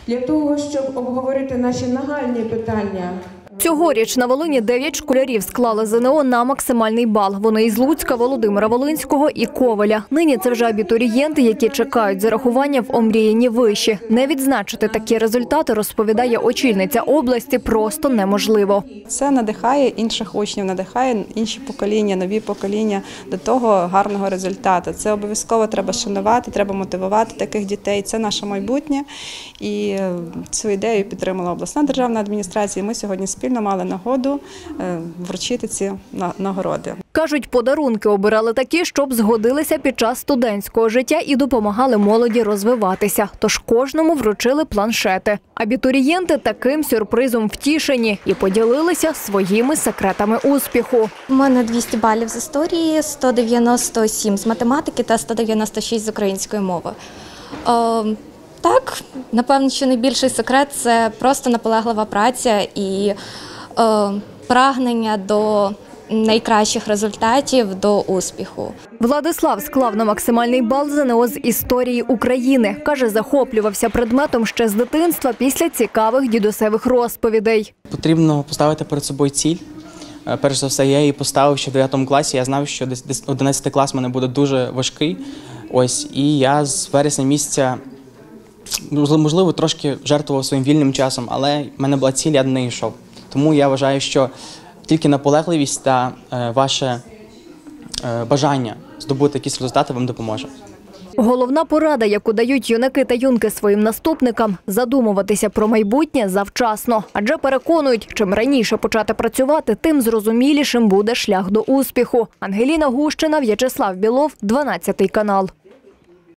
для того, щоб обговорити наші нагальні питання. Цьогоріч на Волині 9 школярів склали ЗНО на максимальний бал. Вони із Луцька, Володимира Волинського і Ковеля. Нині це вже абітурієнти, які чекають зарахування в омріяні виші. Не відзначити такі результати, розповідає очільниця області, просто неможливо. Це надихає інших учнів, надихає інші покоління, нові покоління до того гарного результату. Це обов'язково треба шанувати, треба мотивувати таких дітей. Це наше майбутнє. І цю ідею підтримала обласна державна адміністрація. Ми сьогодні спільно мали нагоду вручити ці нагороди. Кажуть, подарунки обирали такі, щоб згодилися під час студентського життя і допомагали молоді розвиватися. Тож кожному вручили планшети. Абітурієнти таким сюрпризом втішені і поділилися своїми секретами успіху. У мене 200 балів з історії, 197 з математики та 196 з української мови. Так, напевно, що найбільший секрет – це просто наполеглива праця і прагнення до найкращих результатів, до успіху. Владислав склав на максимальний бал ЗНО з історії України. Каже, захоплювався предметом ще з дитинства після цікавих дідусевих розповідей. Потрібно поставити перед собою ціль. Перш за все, я її поставив ще в 9 класі. Я знав, що 11 клас в мене буде дуже важкий. І я з вересня місяця, можливо, трошки жертвував своїм вільним часом, але в мене була ціль, я до неї йшов. Тому я вважаю, що тільки наполегливість та ваше бажання здобути якісь результати вам допоможе. Головна порада, яку дають юнаки та юнки своїм наступникам – задумуватися про майбутнє завчасно. Адже переконують, чим раніше почати працювати, тим зрозумілішим буде шлях до успіху. Ангеліна Гущина, В'ячеслав Білов, 12 канал.